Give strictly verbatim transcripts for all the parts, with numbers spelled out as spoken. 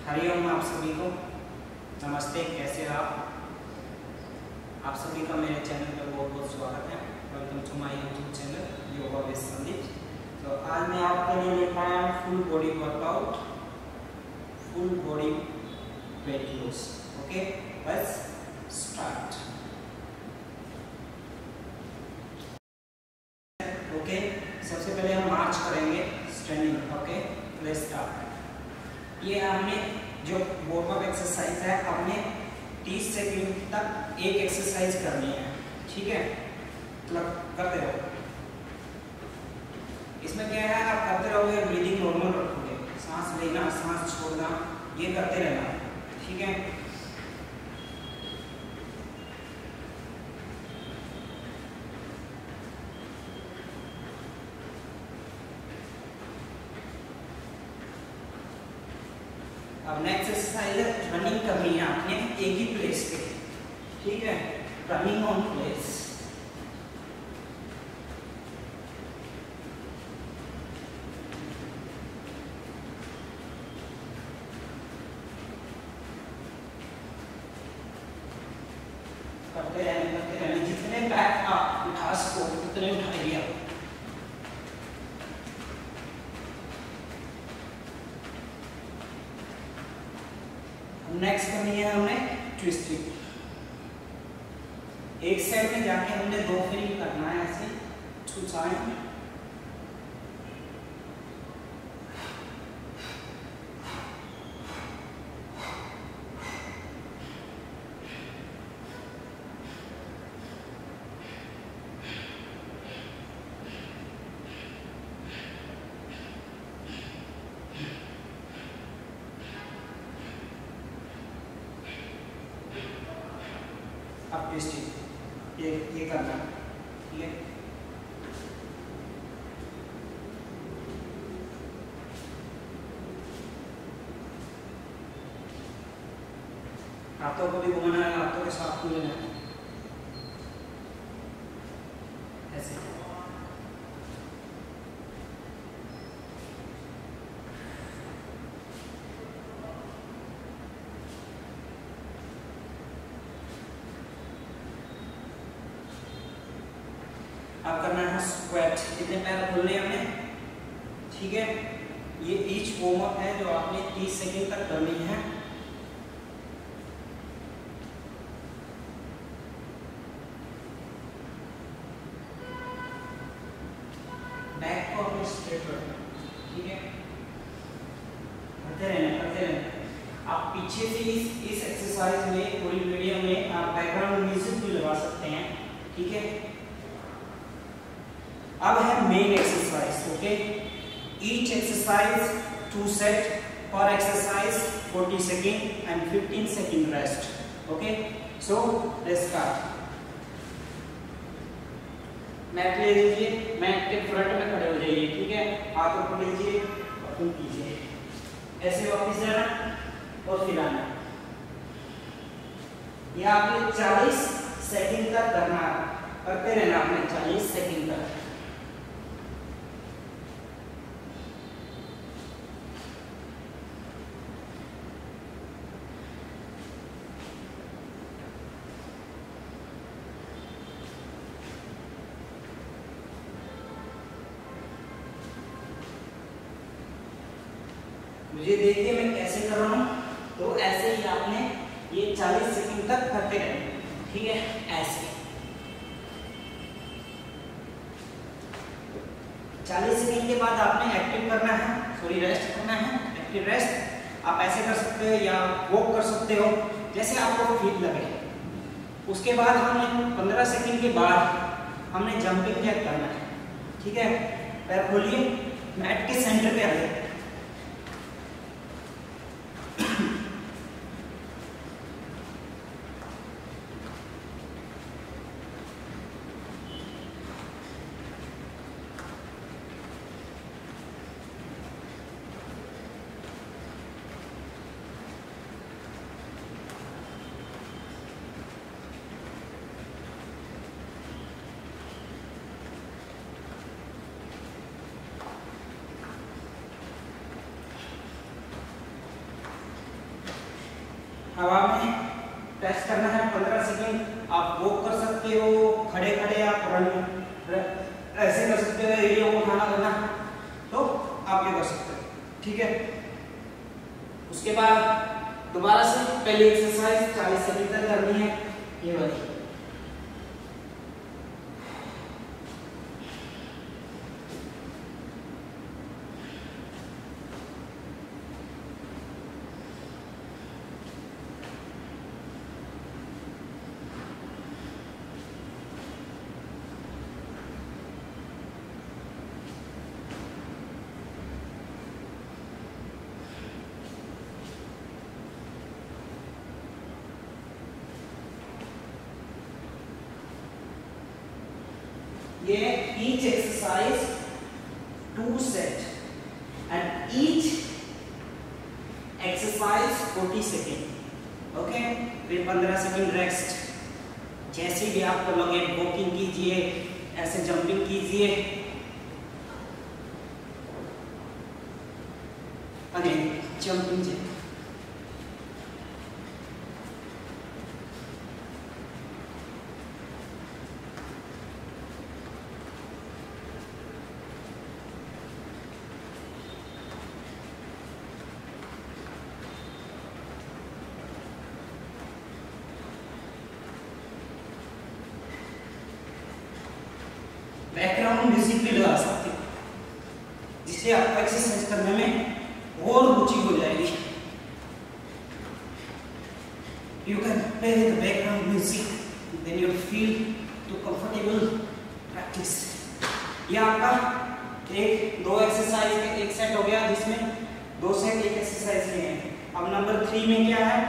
हरिओम आप सभी को नमस्ते। कैसे आप आप सभी का मेरे चैनल पर बहुत बहुत स्वागत है। Welcome to my YouTube channel yoga with Sandeep. तो आज मैं आपके लिए लेकर आया हूँ full body workout, full body weight loss. Okay, let's start. Okay, सबसे पहले हम मार्च करेंगे स्टैंडिंग। Okay, let's start. ये हमने जो वार्म अप एक्सरसाइज है, हमने तीस सेकंड तक एक एक्सरसाइज करनी है। ठीक है, मतलब करते रहो। इसमें क्या है, आप करते रहोगे, ब्रीदिंग नॉर्मल रखोगे, सांस लेना सांस छोड़ना ये करते रहना। ठीक है, अब नेक्स्ट एक्सरसाइज है रनिंग करनी है आपने एक ही प्लेस पे। ठीक है, रनिंग ऑन प्लेस। करते रहने करते रहने जितने बैक आप उठा सको उतने उठाइए आप। नेक्स्ट करनी है हमने ट्विस्टिंग। एक साइड में जाके हमने दो फेरी करना है ऐसे टू टाइम। अब ट्विस्टिंग ये ये करना। ठीक है, हाथों को भी घुमाना है, हाथों के साथ भी लेना है ऐसे। अब करना है स्क्वाट। कितने पैर खोलने हैं हमने। ठीक है, ये ईच वार्म अप है जो आपने तीस सेकंड तक करनी है। बैक को अपने स्ट्रेट रखना। ठीक है, करते रहना करते रहना। आप पीछे से इस इस एक्सरसाइज में पूरी वीडियो में आप बैकग्राउंड म्यूजिक भी लगा सकते हैं। ठीक है, अब है main exercise. Okay, each exercise two set, per exercise forty second and fifteen second rest. Okay, so let's start. Mat ले लीजिए, मैट के फ्रंट में खड़े हो जाइए। ठीक है, हाथ ऊपर लीजिए और फिर कीजिए ऐसे, वापस जाना और फिर आना। यह आपने चालीस सेकेंड तक करना, करते रहना आपने चालीस सेकेंड तक। मुझे देखिए मैं कैसे कर रहा हूँ, तो ऐसे ही आपने ये चालीस सेकंड तक करते रहना। ठीक है, ऐसे चालीस सेकंड के बाद आपने एक्टिव करना है, सॉरी रेस्ट करना है। एक्टिव रेस्ट आप ऐसे कर सकते हो या वॉक कर सकते हो, जैसे आपको फिट लगे। उसके बाद हमने पंद्रह सेकंड के बाद हमने जंपिंग जैक करना है। ठीक है, पैर खोलिए, मैट के सेंटर पे आ जाए। हवा में टच करना है पंद्रह सेकंड। आप वॉक कर सकते हो, खड़े खड़े आप रन ऐसे कर सकते हो, ये उठाना करना तो आप ये कर सकते हो, ठीक है। उसके बाद दोबारा से पहली एक्सरसाइज चालीस सेकंड तक करनी है, ये वाली। ये each exercise two set and each exercise forty second, okay. फिर पंद्रह सेकेंड रेस्ट। जैसे भी आपको लगे वॉकिंग कीजिए, ऐसे जंपिंग कीजिए। Again jumping jack. Background music भी लगा सकते हो, जिससे आपको एक्सरसाइज करने में और रुचि हो जाएगी। You can play the background music, then you feel to comfortable practice. ये आपका एक दो एक्सरसाइज का एक सेट हो गया, जिसमें दो सेट एक एक्सरसाइज के हैं। अब नंबर थ्री में क्या है,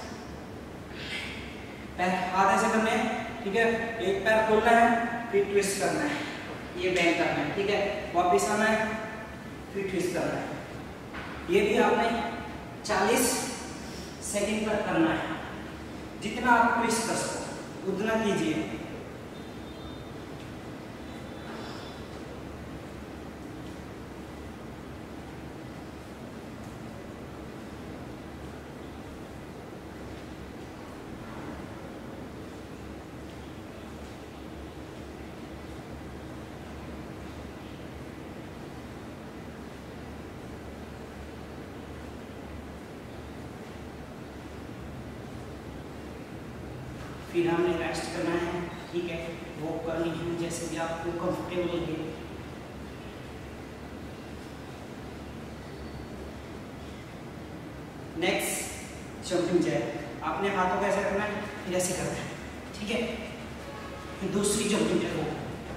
पैर हाथ ऐसे करने हैं, ठीक है। एक पैर खोलना है, फिर ट्विस्ट करना है, ये बैंड करना है, ठीक है। वापस आना है, फिर ट्विस्ट करना है। ये भी आपने चालीस सेकंड तक करना है। जितना आप ट्विस्ट कर सको उतना कीजिए। फिर हमने रेस्ट करना है, ठीक है। वॉक करनी है, जैसे भी आपको कंफर्टेबल लगे। Next jumping jack. आपने हाथों को ऐसे करना है, फिर ऐसे करना है, ठीक है। फिर दूसरी जंपिंग जैक हो।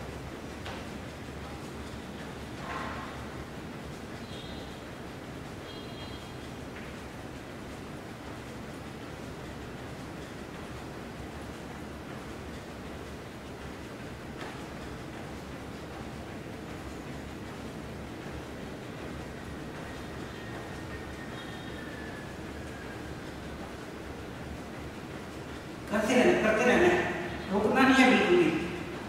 करते रहना करते रहना है, रुकना नहीं है बिल्कुल भी।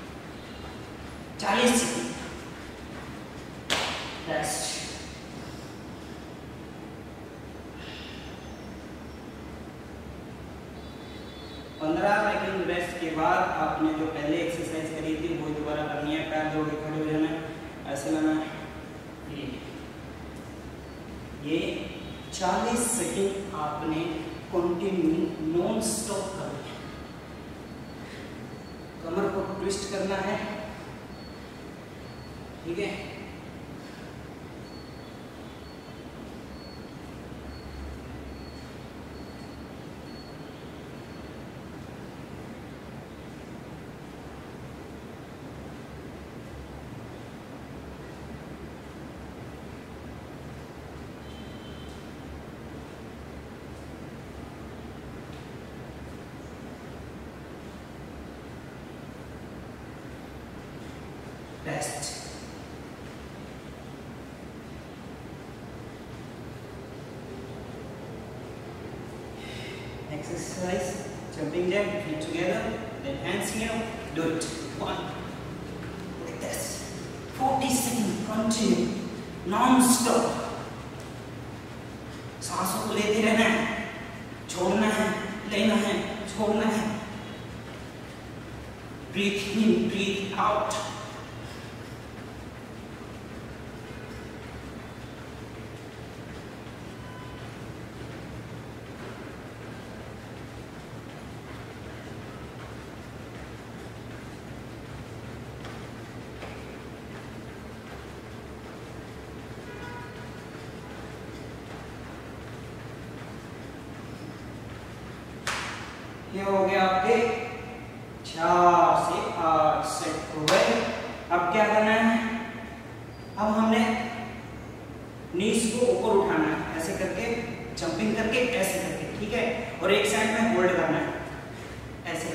चालीस सेकंड रेस्ट। पंद्रह सेकंड रेस्ट के बाद आपने जो पहले एक्सरसाइज करी थी वो दोबारा करनी है। पैर जोड़ के खड़े हो जाना है, ऐसे लाना है। ये चालीस सेकंड आपने कंटिन्यू नॉन स्टॉप करना है। कमर को ट्विस्ट करना है, ठीक है। Rest. Exercise, jumping jack, feet together, then hands here, do it. One, like this. forty seconds, continue, non-stop. सांसों को लेते रहना है, छोड़ना है। छोड़ना है। Breathe in, breathe out. ये हो गया आपके चार से आठ सेट हो गए। अब क्या करना है, अब हमने नीज को ऊपर उठाना है, ऐसे करके जंपिंग करके, ऐसे करके, ठीक है। और एक साइड में होल्ड करना है, ऐसे।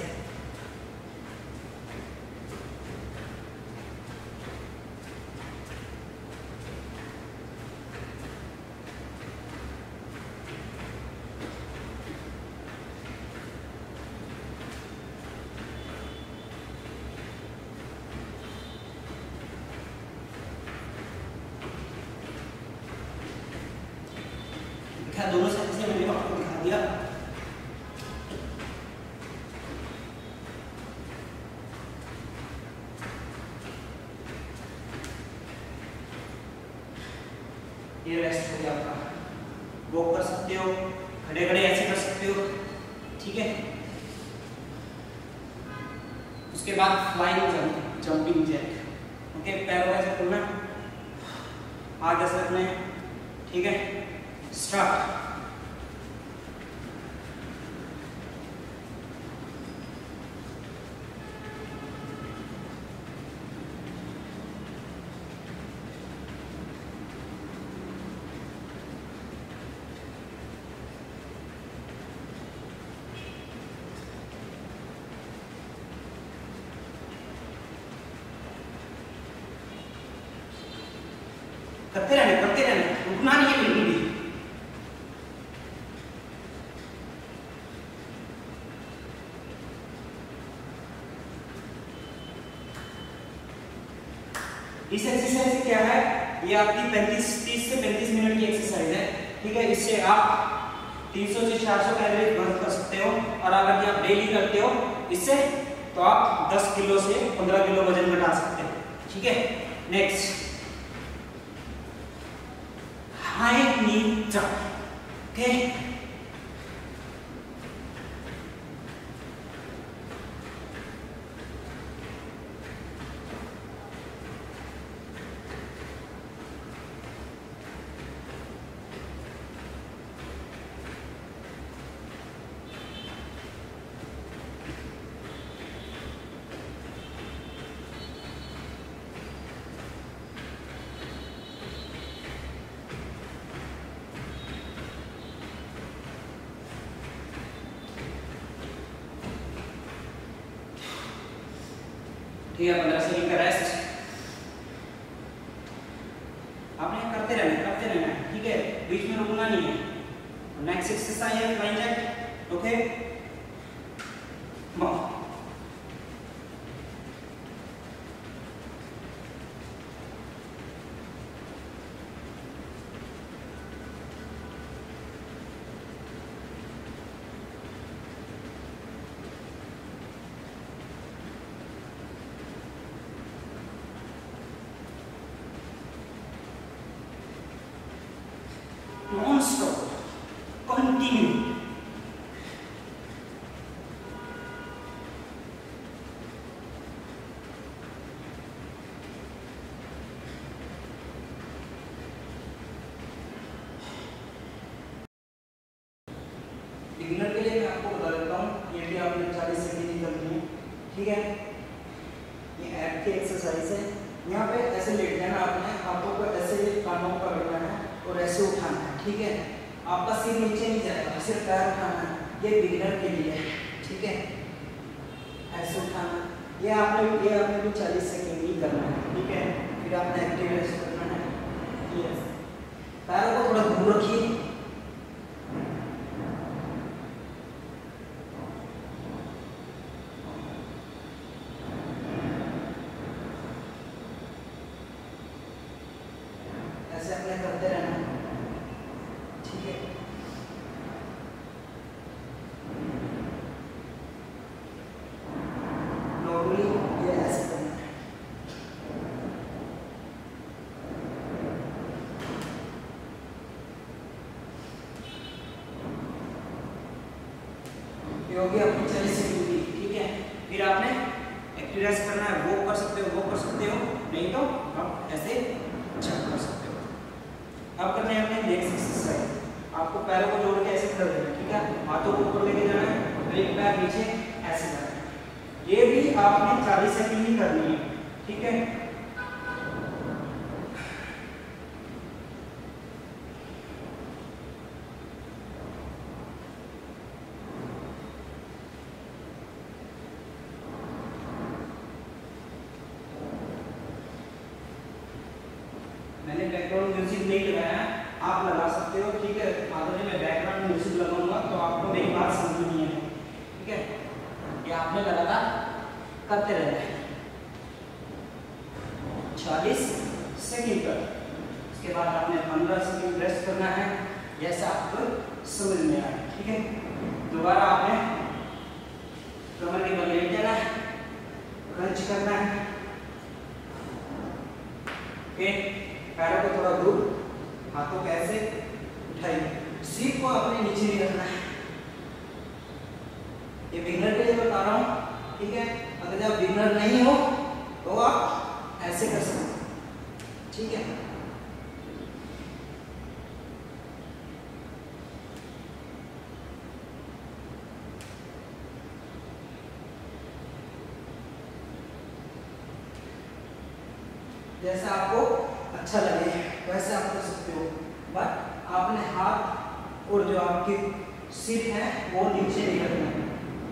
दोनों साइड से मैंने आपको दिखा दिया। ये रेस्ट हो गया आपका। वॉक कर सकते हो, खड़े खड़े ऐसे कर सकते हो, ठीक है। उसके बाद flying jump, jumping jack, okay. पैरों ऐसे खोलना, आगे से रखना है, ठीक है। स्टार्ट। करते रहना, करते रहना, रुकना नहीं है बिल्कुल भी। इस एक्सरसाइज से क्या है, ये आपकी पैंतीस तीस से पैंतीस मिनट की एक्सरसाइज है, ठीक है। इससे आप तीन सौ से चार सौ कैलोरी बर्न कर सकते हो। और अगर आप डेली करते हो इससे, तो आप दस किलो से पंद्रह किलो वजन घटा सकते हो, ठीक है। Next, high knee jump, okay. ठीक है, पंद्रह सेकंड का रेस्ट। आपने करते रहना, करते रहना, ठीक है। बीच में रुकना नहीं है। नेक्स्ट एक्सरसाइज है flying jack, okay. Non-stop, continue. Beginner के लिए मैं आपको बता देता हूँ, ये भी आपने चालीस सेकंड की करनी है, ठीक है। ये एब की एक्सरसाइज है। यहाँ पे ऐसे लेट जाना आपने, हाथों को ऐसे कानों को पकड़ना है और ऐसे उठाना है, ठीक है। आपका सिर नीचे नहीं जाएगा, सिर्फ पैर उठाना है। ये बिगिनर के लिए है, ठीक है। ऐसे उठाना, ये आपने ये आपने भी चालीस सेकंड ही करना है, ठीक है। फिर आपने एक्टिव रेस्ट करना है, यस। पैरों को थोड़ा दूर रखिए, ऐसे अपने करते रहना, ठीक है। ये होगी आपकी चालीस सेकंड की, ठीक है। फिर आपने एक्टिव रेस्ट करना है, वॉक कर सकते हो, वॉक कर सकते हो, नहीं तो आप ऐसे जंप कर सकते हो। अब करना है अपने नेक्स्ट एक्सरसाइज। आपको पैरों को जोड़ के ऐसे खड़े रहना है, ठीक है। हाथों को ऊपर लेके जाना है और एक पैर नीचे ऐसे जाना है। ये भी आपने चालीस सेकंड ही करनी है, ठीक है। मैंने बैकग्राउंड म्यूजिक नहीं लगाया, आप लगा सकते हो, ठीक है। अगर मैं बैकग्राउंड म्यूजिक लगाऊंगा तो आपको मेरी बात समझ नहीं है, ठीक है। ये आपने लगातार करते रहना है चालीस सेकंड तक। उसके बाद आपने पंद्रह सेकंड रेस्ट करना है, जैसा आपको समझ में आए, ठीक है। दोबारा आपने कमर के बल लेट जाना है, क्रंच करना है, ओके। पैरों को थोड़ा दूर, हाथों को ऐसे उठाइए, सीट को अपने नीचे नहीं रखना है। ये बिगनर के लिए बता रहा हूँ, ठीक है। अगर आप बिगनर नहीं हो तो आप ऐसे कर सकते हो, ठीक है। जैसा आपको अच्छा लगे वैसे आप कर सकते हो, बट आपने हाथ और जो आपकी सिर है वो नीचे नहीं रखना है।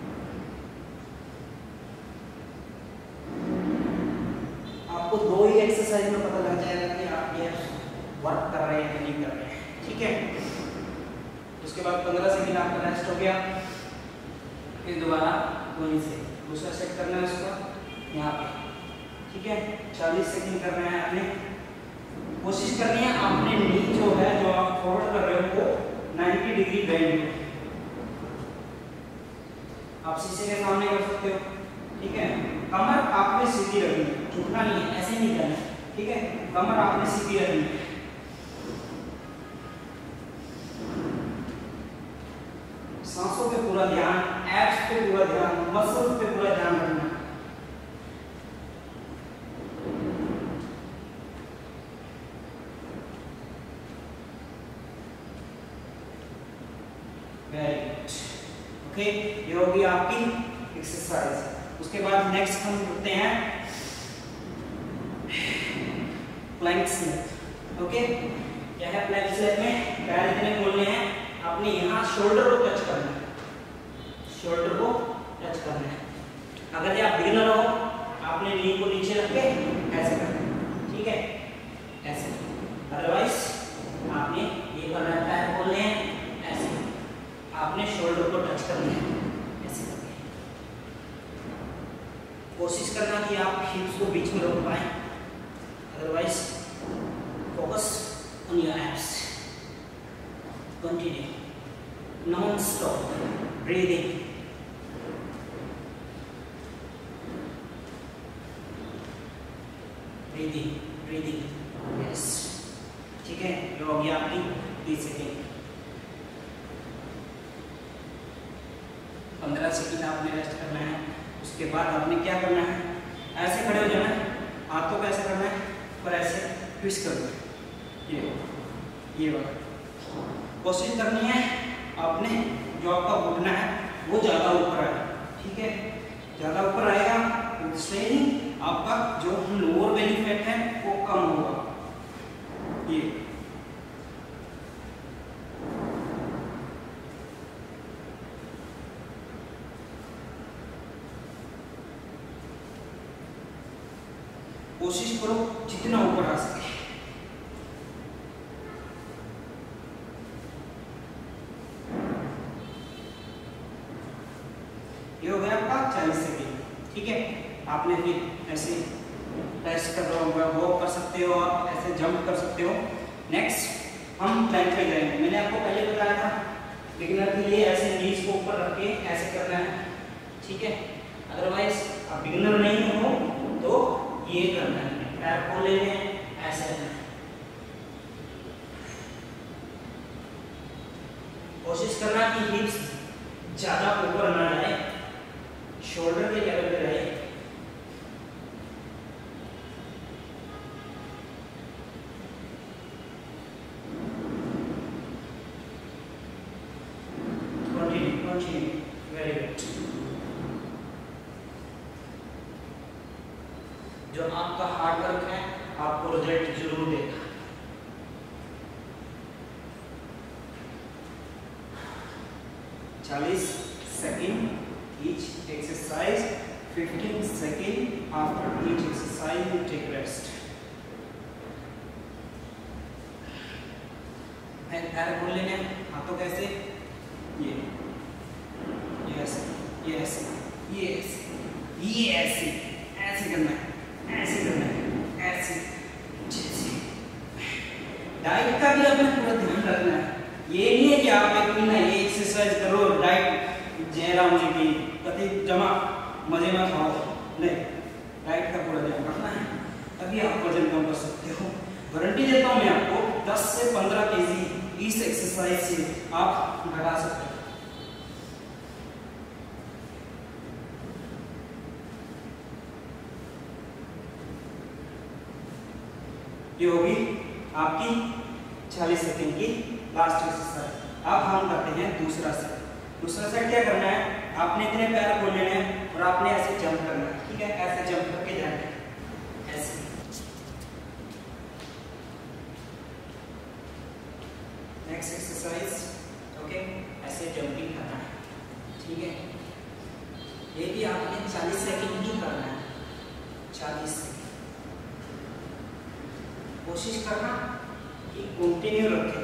आपको दो ही एक्सरसाइज में पता लग जाएगा कि आप ये वर्क कर रहे हैं या नहीं कर रहे हैं, ठीक है। उसके बाद पंद्रह सेकंड आपका रेस्ट हो गया। फिर दोबारा वहीं से दूसरा सेट करना है उसको यहाँ पे, ठीक है। चालीस सेकंड करना है आपने। कोशिश करनी है आपने नी जो है, जो आप फॉरवर्ड कर रहे हो वो नब्बे डिग्री बेंड हो। आप शीशे के सामने कर सकते हो, ठीक है। कमर आपने सीधी रखनी है, झुकना नहीं है, ऐसे नहीं करना है, ठीक है। कमर आपने सीधी रखनी है। सांसों पे पूरा ध्यान, एब्स पे पूरा ध्यान, मसल्स पे पूरा ध्यान रखना है। ओके, ये होगी आपकी एक्सरसाइज। उसके बाद नेक्स्ट हम करते हैं प्लैंक स्नैप। ओके, क्या है प्लैंक स्नैप में? पैर इतने खोलने हैं, आपने यहाँ शोल्डर को टच करना है, शोल्डर को टच करना है। अगर ये आप बिगिनर हो, आपने नी को नीचे रख के ऐसे करना है, ठीक है, ऐसे। अदरवाइज आपने ये करना है, पैर खोलने हैं ऐसे, आपने शोल्डर को टच करना है ऐसे करके। कोशिश करना कि आप हिप्स को बीच में रोक पाए, otherwise focus on your abs. Continue non stop breathing. Breathing breathing yes, ठीक है। ये हो गया आपकी तीस सेकेंड। पंद्रह सेकंड आपने रेस्ट करना है। उसके बाद आपने क्या करना है? ऐसे खड़े हो जाना है, हाथों को ऐसे करना है और ऐसे ट्विस्ट करना है, ये ये वाला। कोशिश करनी है आपने जो आपका घुटना है वो ज़्यादा ऊपर आए, ठीक है। ज़्यादा ऊपर आएगा तो इससे ही आपका जो लोअर बेली फैट है वो कम होगा। ये कोशिश करो जितना ऊपर आ सके। ये हो गया आपका चालीस सेकेंड, ठीक है। आपने फिर ऐसे रेस्ट कर रहा होगा, वॉक कर सकते हो, आप ऐसे जंप कर सकते हो। नेक्स्ट हम प्लैंक पे जाएंगे। मैंने आपको पहले बताया था बिगिनर के लिए ऐसे नीज को ऊपर रख के ऐसे करना है, ठीक है। अदरवाइज आप बिगिनर नहीं हो तो ये करना है, पैर खोल लेने हैं ऐसे करना है। कोशिश करना कि हिप्स ज्यादा ऊपर ना जाए, शोल्डर के लेवल पे रहे। Continue continue, very good. जो आपका हार्ड वर्क है आपको रिजल्ट जरूर देगा। चालीस second each exercise, fifteen seconds after each exercise you take rest. पैर खोल लेने, हाथों कैसे, ये ये ऐसे, ये ऐसे, ये ऐसे, ये ऐसे, ऐसे करना है, ऐसे करना है, ऐसे, जैसे। डाइट का भी आपने पूरा ध्यान रखना है। ये नहीं है कि आप एक महीना ये एक्सरसाइज करो, डाइट जयराम जी की कति जमा मजे में खाओ, नहीं, डाइट का पूरा ध्यान रखना है, तभी आप वजन कम कर सकते हो। गारंटी देता हूँ मैं आपको, दस से पंद्रह केजी इस एक्सरसाइज से आप घटा सकते हो। ये होगी आपकी चालीस सेकंड की लास्ट एक्सरसाइज। अब हम करते हैं दूसरा सेट। दूसरा सेट क्या करना है, आपने इतने पैर खोल लेने हैं और आपने ऐसे जंप करना है, ठीक है, ऐसे जंप करके जाना है, ऐसे। नेक्स्ट एक्सरसाइज, ओके, ऐसे जंपिंग करना है, ठीक है। ये भी आपने चालीस सेकंड ही करना है, चालीस सेकंड। कोशिश करना कि कंटिन्यू रखें।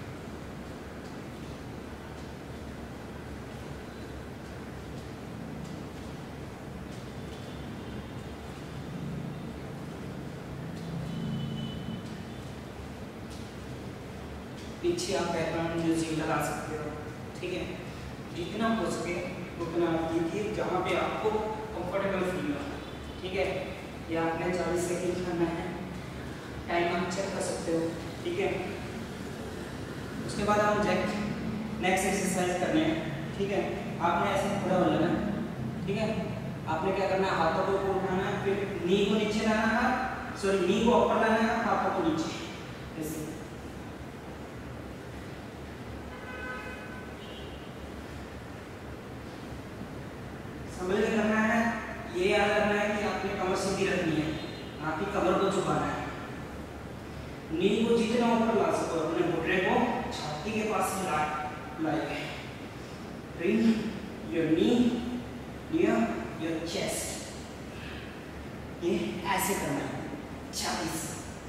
पीछे आप बैकग्राउंड म्यूजिक लगा सकते हो, ठीक है, जितना हो सके उतना आप कीजिए जहाँ पे आपको कंफर्टेबल फील हो, ठीक है। ये आपने चालीस सेकंड करना है, टाइम आप चेक कर सकते हो, ठीक है। उसके बाद हम जैक नेक्स्ट एक्सरसाइज करने हैं, ठीक है। आपने ऐसे खड़ा हो लेना, ठीक है। आपने क्या करना है, हाथों को ऊपर उठाना है, फिर नी को नीचे लाना है, सॉरी नी को ऊपर लाना है, हाथों को नीचे, ऐसे। समझ में करना है, ये याद रखना है कि आपने कमर सीधी रखनी है, आपकी कमर को झुकाना है। नी को जितना ऊपर ला सको अपने घुटने को छाती के पास से ला लाइए। Bring your knee near your chest. ये ऐसे करना है, चालीस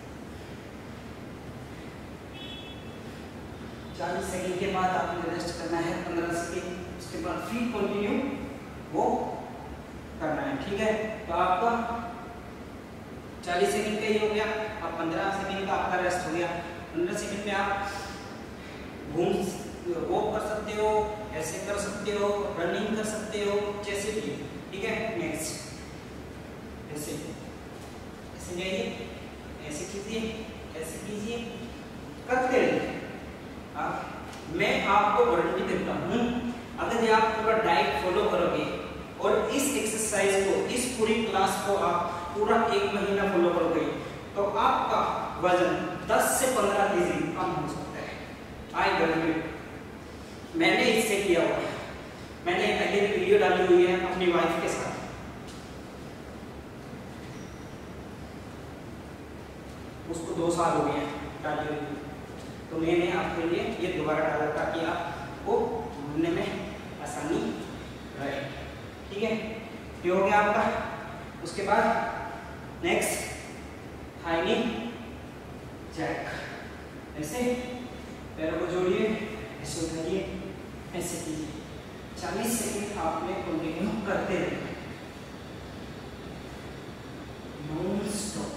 चालीस सेकंड के बाद आपने रेस्ट करना है पंद्रह सेकंड, उसके बाद फिर कंटिन्यू वो करना है, ठीक है। तो आपका चालीस सेकंड का ही हो गया, अब पंद्रह सेकंड का आपका रेस्ट हो गया। पंद्रह सेकंड में आप घूम वॉक कर सकते हो, ऐसे कर सकते हो, रनिंग कर सकते हो, जैसे भी, ठीक है। नेक्स्ट ऐसे ऐसे जाइए, ऐसे कीजिए, ऐसे कीजिए, करते रहिए आप। मैं आपको गारंटी देता हूँ, अगर आप पूरा डाइट फॉलो करोगे और इस एक्सरसाइज को, इस पूरी क्लास को आप पूरा एक महीना फॉलो करोगे, तो आपका वजन दस से पंद्रह केजी कम हो सकता है। आई गारंटी, मैंने इससे किया हुआ है, मैंने पहले भी वीडियो डाली हुई है अपनी वाइफ के साथ, उसको दो साल हो गए डाली हुई, तो मैंने आपके लिए ये दोबारा डाला ताकि आपको घूमने में आसानी रहे, ठीक है। ये हो गया आपका। उसके बाद नेक्स्ट हाई नी जैक, ऐसे पैरों को जोड़िए, ऐसे उठाइए, ऐसे कीजिए, चालीस सेकंड आपने कंटिन्यू करते रहना, नॉन स्टॉप।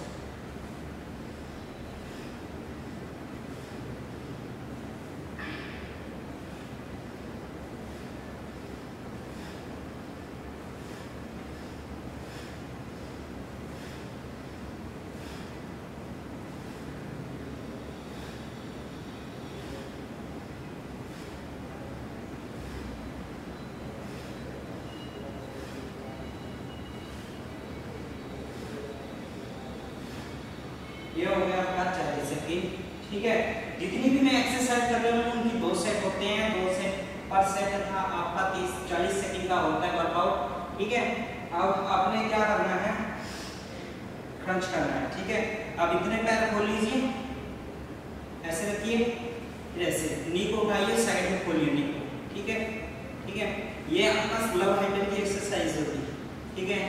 ठीक है। जितनी भी मैं एक्सरसाइज कर रहा हूँ उनकी दो सेट होते हैं, दो सेट पर सेट था आपका तीस चालीस सेकंड का होता है वर्कआउट, ठीक है। अब आपने क्या करना है, क्रंच करना है, ठीक है। अब इतने पैर खोल लीजिए, ऐसे रखिए, फिर ऐसे नी को उठाइए, साइड में खोलिए नी को, ठीक है, ठीक है। ये आपका स्लब हैंडल की एक्सरसाइज होती है, ठीक है।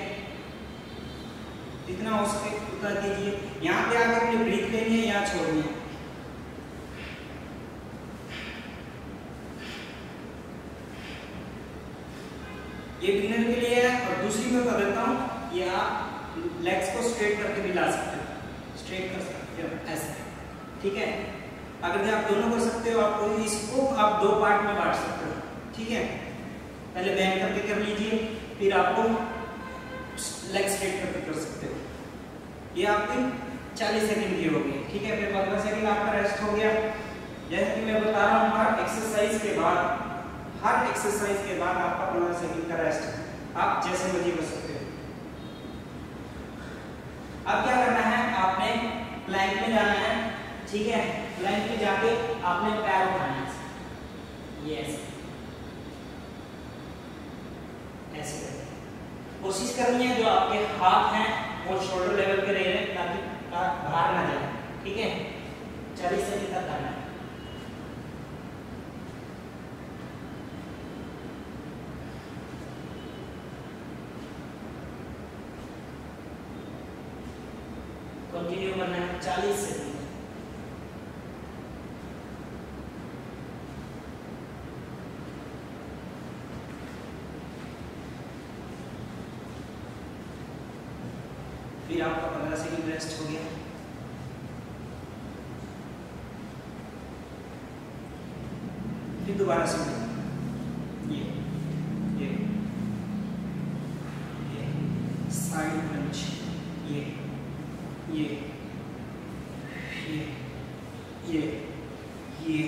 जितना हो सके उतना कीजिए। यहाँ पे आकर आपने ब्रीथ लेनी है, यहाँ छोड़नी है। ये बिगिनर के लिए है। और दूसरी मैं कर देता हूँ, ये आप लेग्स को स्ट्रेट करके भी ला सकते हो, स्ट्रेट कर सकते हो ऐसे, ठीक है। अगर आप दोनों कर सकते हो, आपको इसको आप दो पार्ट में बांट सकते हो, ठीक है। पहले बैंड करके कर लीजिए, फिर आपको लेग स्ट्रेट करके कर सकते हो। ये आपकी चालीस सेकंड की होगी, ठीक है। फिर पंद्रह सेकंड आपका रेस्ट हो गया। जैसे कि मैं बता रहा हूँ, हर एक्सरसाइज के बाद हर एक्सरसाइज के बाद आपका पंद्रह सेकंड का रेस्ट है, आप जैसे मर्जी कर सकते हो। अब क्या करना है, आपने प्लैंक में जाना है, ठीक है। प्लैंक में जाके आपने पैर उठाना है, ये ऐसे ऐसे कोशिश करनी है जो आपके हाथ हैं वो शोल्डर लेवल पे रहे, ताकि बाहर ना जाए, ठीक है। चालीस सेकंड तक करना है। कंटिन्यू करना है चालीस सेकंड। फिर आपका पंद्रह सेकंड रेस्ट हो गया। फिर दोबारा से ये ये ये साइड पंच, ये ये ये ये ये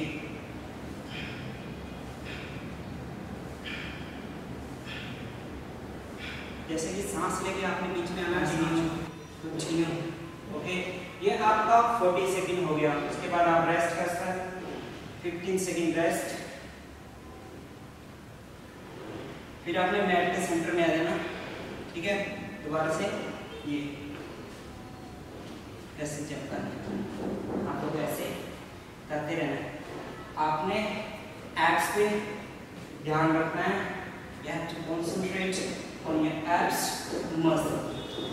जैसे कि सांस लेके आपने बीच में आना है, ओके। ये आपका चालीस सेकंड हो गया। उसके बाद आप रेस्ट कर सकते हैं, पंद्रह सेकंड रेस्ट। फिर आपने मैट के सेंटर में आ जाना, ठीक है। दोबारा से ये ऐसे जंप करना, हाथों को ऐसे करते रहना है। आपने एब्स पे ध्यान रखना है, you have to concentrate on your abs muscle।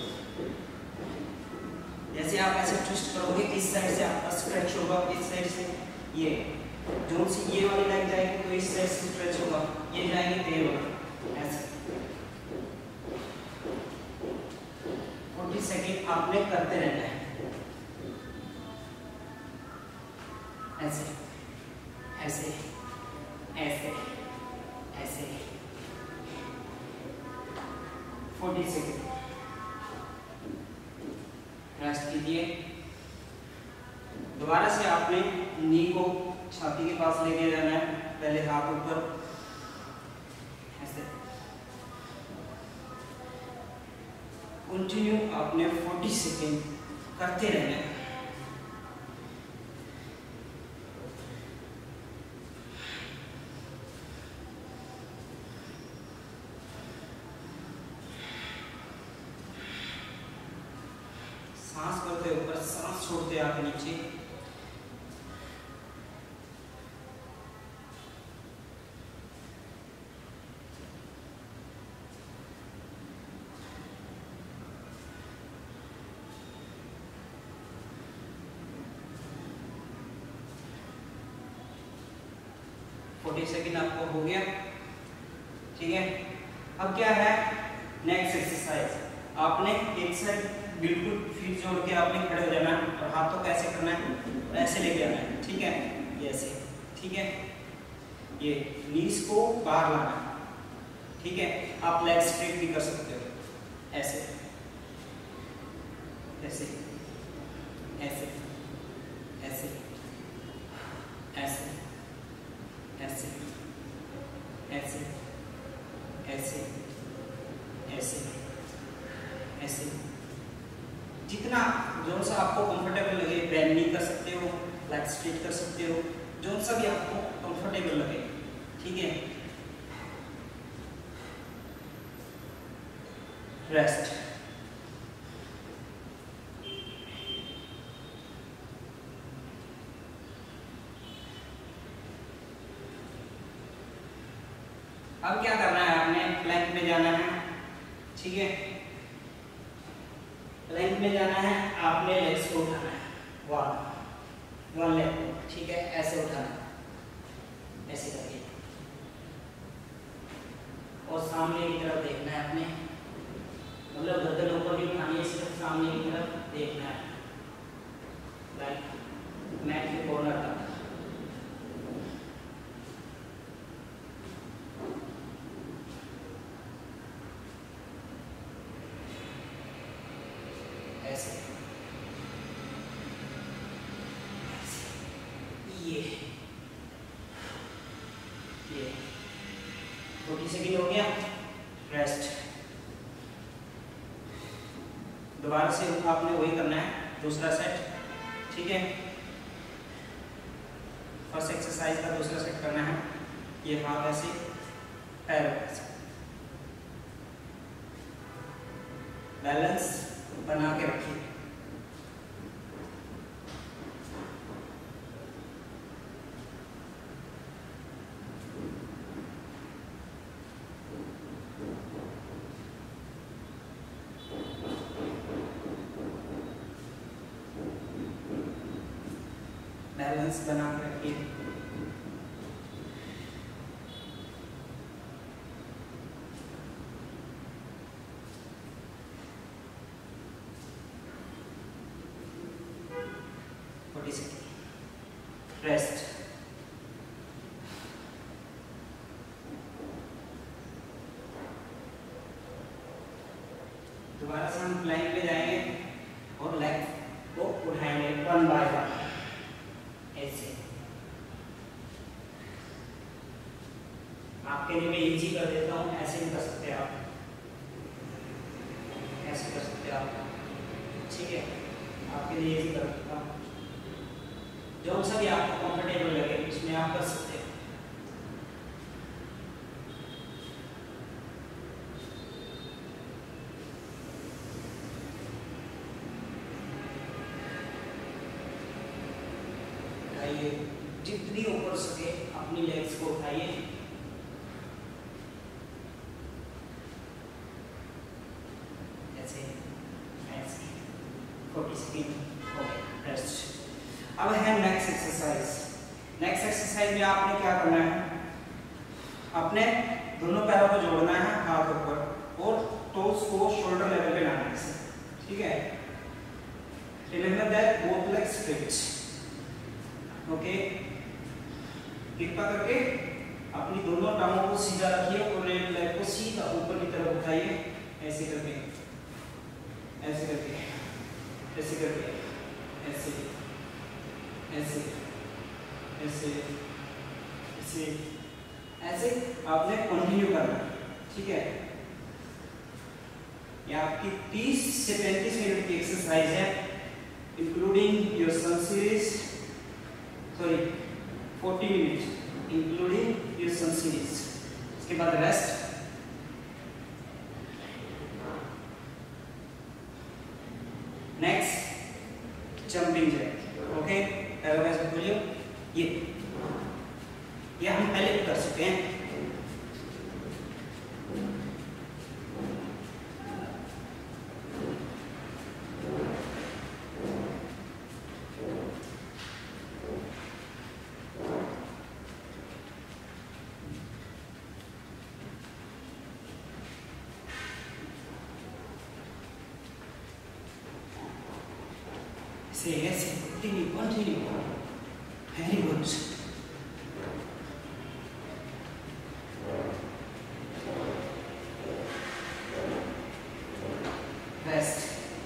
जैसे आप ऐसे ट्विस्ट करोगे, इस साइड से आपका स्ट्रेच होगा, इस साइड से ये जोन से ये वाली लाइन जाएगी तो इस साइड से स्ट्रेच होगा, ये जाएंगे तो ये होगा ऐसे। चालीस सेकंड आपने करते रहना है, ऐसे ऐसे ऐसे ऐसे चालीस सेकंड रेस्ट कीजिए। दोबारा से आपने नी को छाती के पास लेके जाना है, पहले हाथ ऊपर ऐसे। कंटिन्यू आपने चालीस सेकंड करते रहना है। सांस करते ऊपर, सांस छोड़ते आके नीचे। चालीस सेकंड आपको हो गया, ठीक है। अब क्या है नेक्स्ट एक्सरसाइज, आपने एक साइड बिल्कुल फिर जोड़ के आपने खड़े हो जाना है और हाथों को ऐसे करना है और ऐसे लेके आना है, ठीक है। ये ऐसे, ठीक है। ये नीज को बाहर लाना है, ठीक है। आप लेग स्ट्रेट भी कर सकते हो, ऐसे ऐसे ऐसे ऐसे ऐसे ऐसे ऐसे ऐसे ऐसे ऐसे। जितना जो सा आपको कंफर्टेबल लगे, बैंड नहीं कर सकते हो फ्लैट स्ट्रेट कर सकते हो, जो सा भी आपको कंफर्टेबल लगे। ठीक है, रेस्ट। अब क्या करना है, आपने प्लैंक में जाना है। ठीक है, प्लैंक में जाना है, आपने लेग्स को उठाना है, वन वन लेग को। ठीक है, ऐसे उठाना, ऐसे करके, और सामने की तरफ देखना है आपने, मतलब गर्दन ऊपर नहीं उठानी है, सिर्फ सामने की तरफ देखना है, लाइक मैट के कॉर्नर तक। ऐसे ये ये फोर्टी सेकेंड हो गया, रेस्ट। दोबारा से आपने वही करना है, दूसरा सेट। ठीक है, फर्स्ट एक्सरसाइज का दूसरा सेट करना है। ये हाथ ऐसे, पैर ऐसे, बैलेंस बना के रखिए। बैलेंस बना के रखिए। रेस्ट। दोबारा से हम प्लैंक में जाएंगे और लेग को उठाएंगे वन बाय वन, ऐसे। आपके लिए मैं इजी कर देता हूँ, ऐसे भी कर सकते हैं आप, ऐसे कर सकते हैं आप। ठीक है, आपके लिए इजी कर देता हूँ, जो सा भी आपको कंफर्टेबल लगे उसमें आप कर सकते हैं। उठाइए, जितनी ऊपर सके अपनी लेग्स को उठाइए। ऐसे ऐसे फोर्टी सेकेंड हो गया, रेस्ट। अब है नेक्स्ट एक्सरसाइज। नेक्स्ट एक्सरसाइज में आपने क्या करना है, अपने दोनों पैरों को जोड़ना है हाथ ऊपर और टोस को शोल्डर लेवल पे लाना है। ठीक है, remember that both legs straight. Okay, कृपा करके अपनी दोनों टांगों को सीधा रखिए और रेड लेग को सीधा ऊपर की तरफ उठाइए, ऐसे करके, ऐसे करके, ऐसे करके, ऐसे ऐसे ऐसे ऐसे ऐसे आपने कंटिन्यू करना। ठीक है, ये आपकी तीस से पैंतीस मिनट की एक्सरसाइज है, including your sun series, sorry forty minute including your sun series. उसके बाद rest. Next jumping jack. Okay, बोलिए, ये ये हम पहले भी कर सकते हैं। Say yes, continue, continue. Very good. Rest.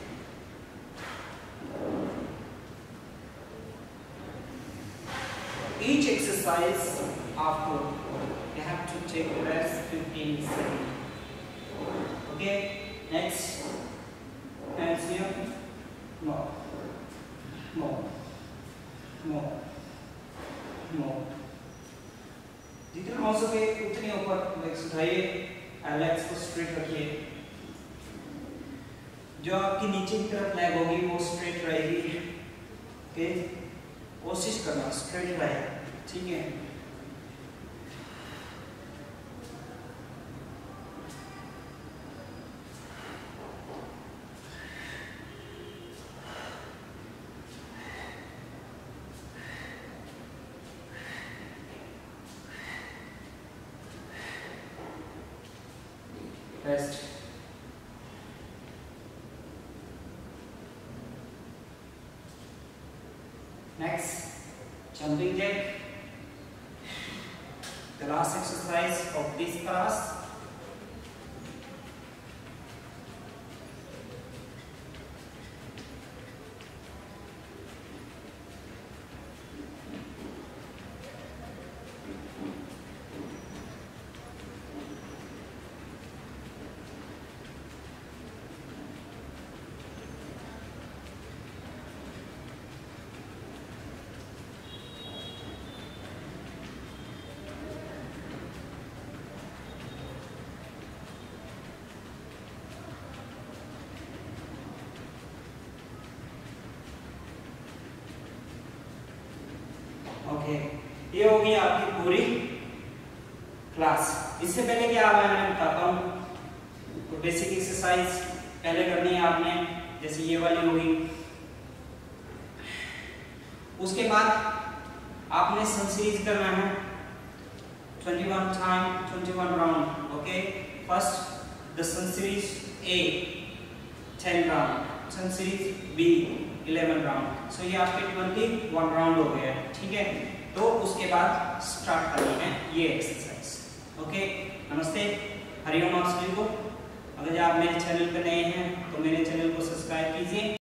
Each exercise after you have to take rest fifteen seconds. Okay, next hands here, more, more, मोर मोर जितना हो सके उतने ऊपर लेग्स उठाइए, लेग्स को स्ट्रेट रखिए। जो आपकी नीचे की तरफ लेग होगी वो स्ट्रेट रहेगी। ओके, कोशिश करना स्ट्रेट रहे, ठीक है। Rest. Next, jumping jack. The last exercise of this class. Okay, ये होगी आपकी पूरी क्लास। इससे पहले क्या हुआ है मैं बताता हूँ। तो बेसिक एक्सरसाइज पहले करनी है आपने, जैसे ये वाली होगी। उसके बाद आपने सन सीरीज करना है इक्कीस टाइम इक्कीस round. Okay, first the sun series A ten round, sun series B eleven round. So ये आपके इक्कीस राउंड हो गए हैं, ठीक है। तो उसके बाद स्टार्ट करनी है ये एक्सरसाइज। ओके, नमस्ते, हरिओम आप सभी को। अगर आप मेरे चैनल पर नए हैं तो मेरे चैनल को सब्सक्राइब कीजिए।